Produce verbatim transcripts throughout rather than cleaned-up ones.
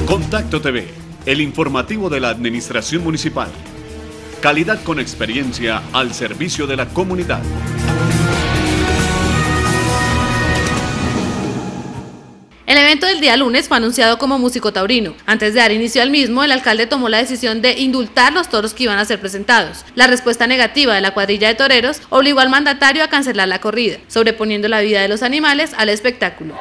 Contacto T V, el informativo de la Administración Municipal. Calidad con experiencia al servicio de la comunidad. El evento del día lunes fue anunciado como Músico Taurino. Antes de dar inicio al mismo, el alcalde tomó la decisión de indultar los toros que iban a ser presentados. La respuesta negativa de la cuadrilla de toreros obligó al mandatario a cancelar la corrida, sobreponiendo la vida de los animales al espectáculo.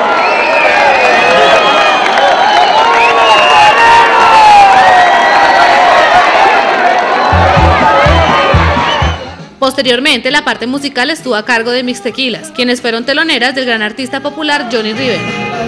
Posteriormente, la parte musical estuvo a cargo de Mix Tequilas, quienes fueron teloneras del gran artista popular Johnny Rivera.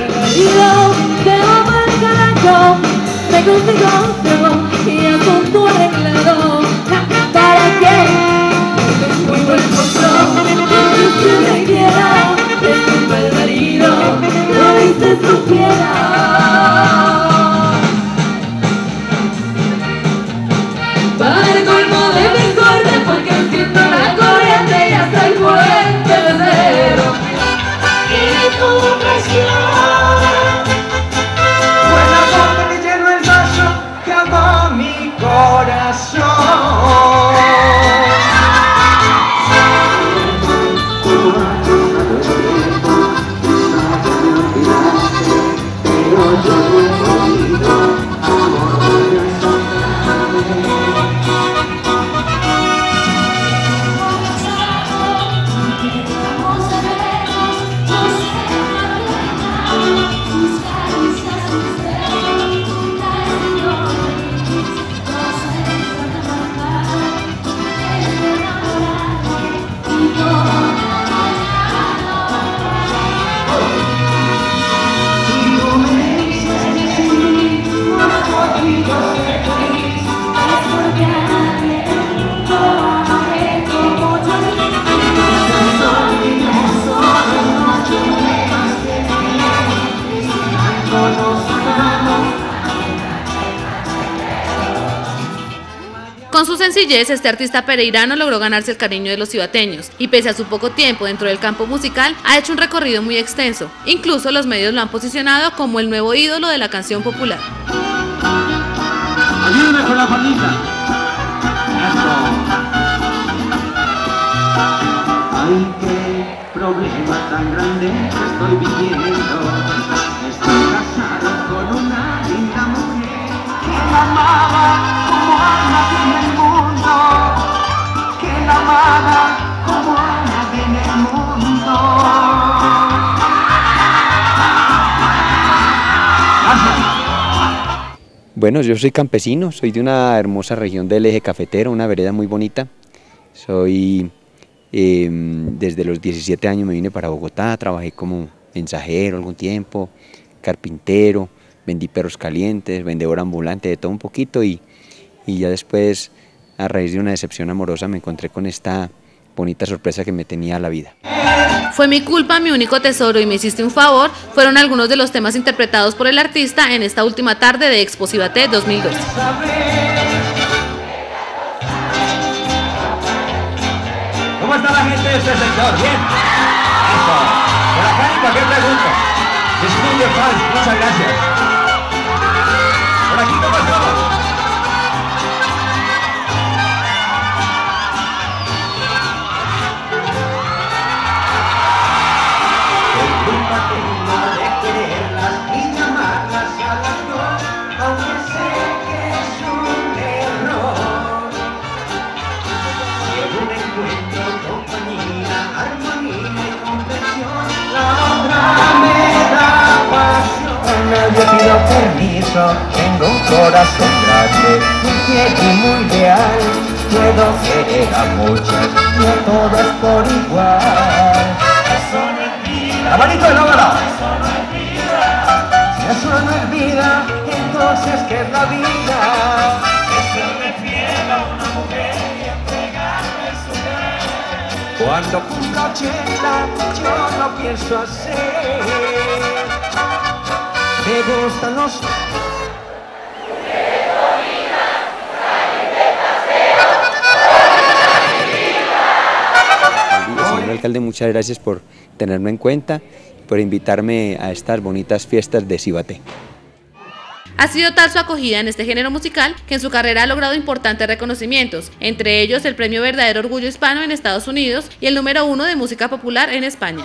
Con su sencillez, este artista pereirano logró ganarse el cariño de los cibateños y pese a su poco tiempo dentro del campo musical, ha hecho un recorrido muy extenso. Incluso los medios lo han posicionado como el nuevo ídolo de la canción popular. Ayúdame con la palita. Eso. Ay, qué problema tan grande que estoy viviendo. Estoy casado con una linda mujer que la amaba como a nadie en el mundo, que la amaba como a nadie en el mundo. Gracias. Bueno, yo soy campesino, soy de una hermosa región del Eje Cafetero, una vereda muy bonita. Soy, eh, desde los diecisiete años me vine para Bogotá, trabajé como mensajero algún tiempo, carpintero, vendí perros calientes, vendedor ambulante, de todo un poquito y, y ya después, a raíz de una decepción amorosa, me encontré con esta bonita sorpresa que me tenía la vida. Fue mi culpa, mi único tesoro y me hiciste un favor, fueron algunos de los temas interpretados por el artista en esta última tarde de Expo Cibate dos mil doce. ¿Cómo está la gente de este sector? ¿Bien? Eso. Por acá ni para qué pregunto. Disculpe, fans, muchas gracias. Por aquí, ¿cómo estamos? Yo pido permiso, tengo un corazón grande, muy fiel y muy leal. Puedo querer a muchas, no todas por igual. Eso no es vida. ¡La manito de la bala! Eso no es vida. Si eso no es vida, entonces ¿qué es la vida? Que se refiere a una mujer y entregarle su bien. Cuando cumpla ochenta, yo no pienso hacer. Me gustan los... Señor alcalde, muchas gracias por tenerme en cuenta, por invitarme a estas bonitas fiestas de Cibate. Ha sido tal su acogida en este género musical que en su carrera ha logrado importantes reconocimientos, entre ellos el premio Verdadero Orgullo Hispano en Estados Unidos y el número uno de música popular en España.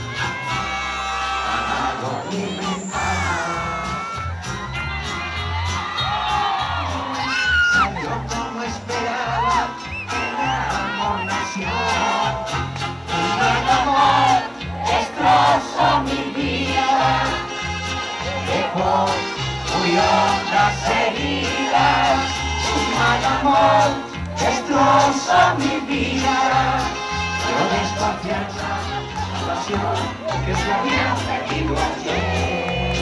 Muy hondas heridas, un mal amor destroza mi vida. Pero desconfianza, pasión que se había perdido ayer.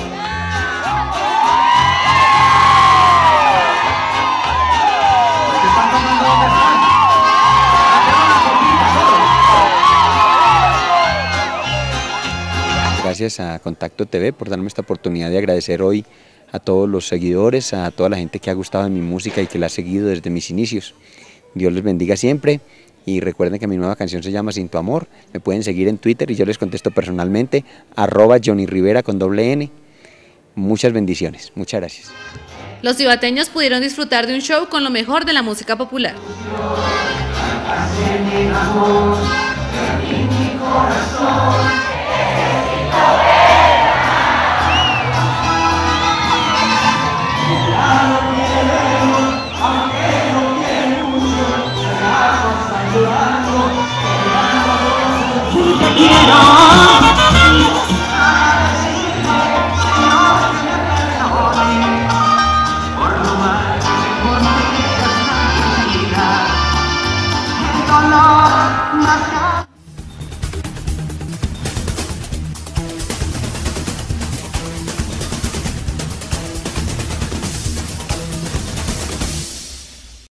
¿Qué están tomando? ¿Dónde están? Gracias a Contacto T V por darme esta oportunidad de agradecer hoy a todos los seguidores, a toda la gente que ha gustado de mi música y que la ha seguido desde mis inicios. Dios les bendiga siempre y recuerden que mi nueva canción se llama Sin Tu Amor. Me pueden seguir en Twitter y yo les contesto personalmente, arroba Johnny Rivera con doble N. Muchas bendiciones, muchas gracias. Los cibateños pudieron disfrutar de un show con lo mejor de la música popular. Mi corazón.